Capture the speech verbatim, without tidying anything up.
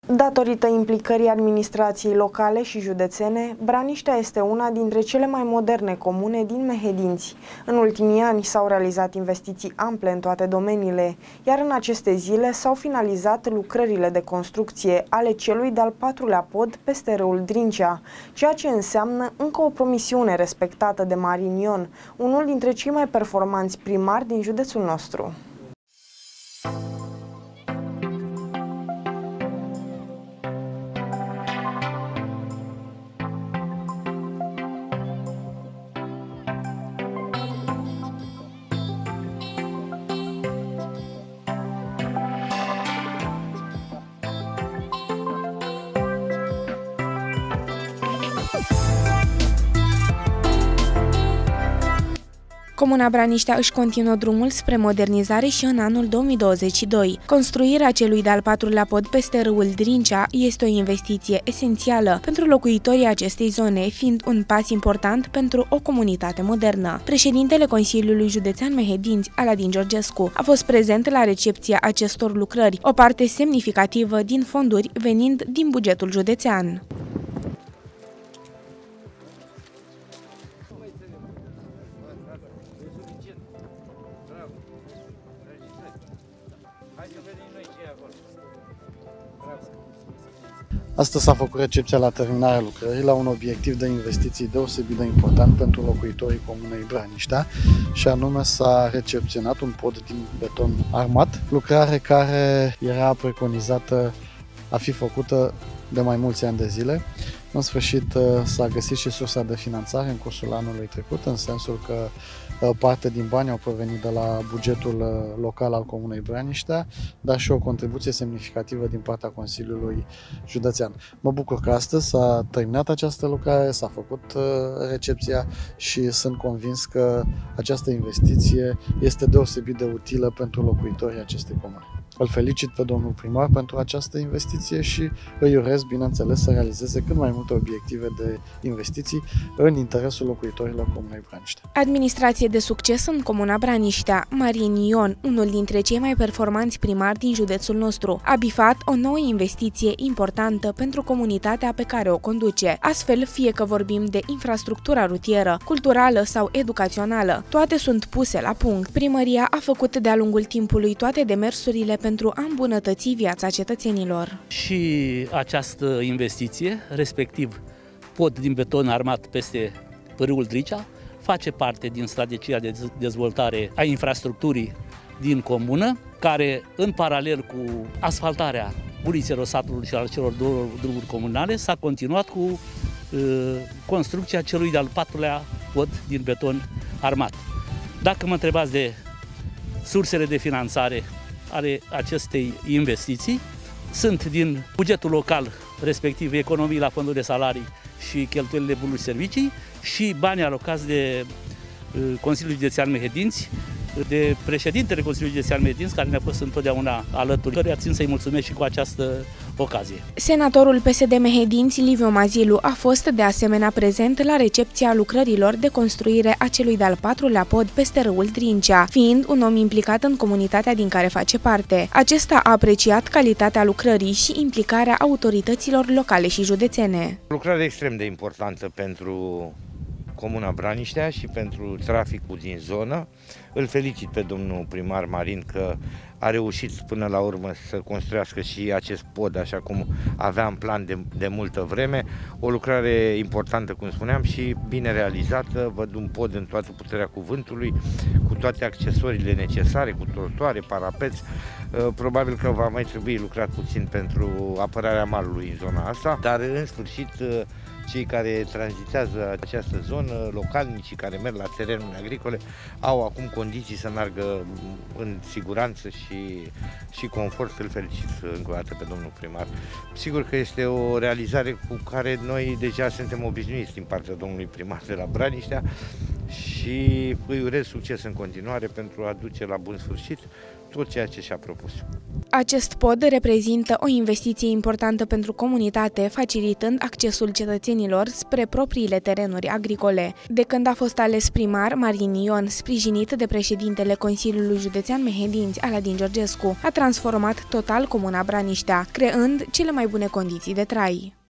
Datorită implicării administrației locale și județene, Braniștea este una dintre cele mai moderne comune din Mehedinți. În ultimii ani s-au realizat investiții ample în toate domeniile, iar în aceste zile s-au finalizat lucrările de construcție ale celui de-al patrulea pod peste râul Drincea, ceea ce înseamnă încă o promisiune respectată de Marin Ion, unul dintre cei mai performanți primari din județul nostru. Comuna Braniștea își continuă drumul spre modernizare și în anul două mii douăzeci și doi. Construirea celui de-al patrulea pod peste râul Drincea este o investiție esențială pentru locuitorii acestei zone, fiind un pas important pentru o comunitate modernă. Președintele Consiliului Județean Mehedinți, Aladin Georgescu, a fost prezent la recepția acestor lucrări, o parte semnificativă din fonduri venind din bugetul județean. Astăzi s-a făcut recepția la terminarea lucrării la un obiectiv de investiții deosebit de important pentru locuitorii comunei Braniștea, și anume s-a recepționat un pod din beton armat, lucrare care era preconizată a fi făcută de mai mulți ani de zile. În sfârșit s-a găsit și sursa de finanțare în cursul anului trecut, în sensul că parte din bani au provenit de la bugetul local al Comunei Braniștea, dar și o contribuție semnificativă din partea Consiliului Județean. Mă bucur că astăzi s-a terminat această lucrare, s-a făcut recepția și sunt convins că această investiție este deosebit de utilă pentru locuitorii acestei comune. Îl felicit pe domnul primar pentru această investiție și îi urez, bineînțeles, să realizeze cât mai multe obiective de investiții în interesul locuitorilor Comunei Braniștea. Administrație de succes în Comuna Braniștea. Marin Ion, unul dintre cei mai performanți primari din județul nostru, a bifat o nouă investiție importantă pentru comunitatea pe care o conduce. Astfel, fie că vorbim de infrastructura rutieră, culturală sau educațională, toate sunt puse la punct. Primăria a făcut de-a lungul timpului toate demersurile pentru a îmbunătăți viața cetățenilor. Și această investiție, respectiv pod din beton armat peste râul Drincea, face parte din strategia de dezvoltare a infrastructurii din comună, care, în paralel cu asfaltarea ulițelor satului și al celor două drumuri comunale, s-a continuat cu uh, construcția celui de-al patrulea pod din beton armat. Dacă mă întrebați de sursele de finanțare ale acestei investiții, sunt din bugetul local, respectiv economii la fondul de salarii și cheltuielile bunuri servicii, și banii alocați de Consiliul Județean Mehedinți, de președintele Consiliului Județean Mehedinți, care ne-a fost întotdeauna alături, căruia țin să-i mulțumesc și cu această ocazie. Senatorul P S D Mehedinți, Liviu Mazilu, a fost de asemenea prezent la recepția lucrărilor de construire a celui de-al patrulea pod peste râul Drincea, fiind un om implicat în comunitatea din care face parte. Acesta a apreciat calitatea lucrării și implicarea autorităților locale și județene. Lucrare extrem de importantă pentru Comuna Braniștea și pentru traficul din zonă. Îl felicit pe domnul primar Marin că a reușit până la urmă să construiască și acest pod așa cum avea în plan de, de multă vreme. O lucrare importantă, cum spuneam, și bine realizată. Văd un pod în toată puterea cuvântului, cu toate accesoriile necesare, cu trotuare, parapeți. Probabil că va mai trebui lucrat puțin pentru apărarea malului în zona asta, dar în sfârșit cei care tranzitează această zonă, localnicii care merg la terenuri agricole, au acum condiții să meargă în siguranță și, și confort. Îl felicit încă o dată pe domnul primar. Sigur că este o realizare cu care noi deja suntem obișnuiți din partea domnului primar de la Braniștea și îi urez succes în continuare pentru a duce la bun sfârșit tot ceea ce și-a propus. Acest pod reprezintă o investiție importantă pentru comunitate, facilitând accesul cetățenilor spre propriile terenuri agricole. De când a fost ales primar, Marin Ion, sprijinit de președintele Consiliului Județean Mehedinți, Aladin Georgescu, a transformat total comuna Braniștea, creând cele mai bune condiții de trai.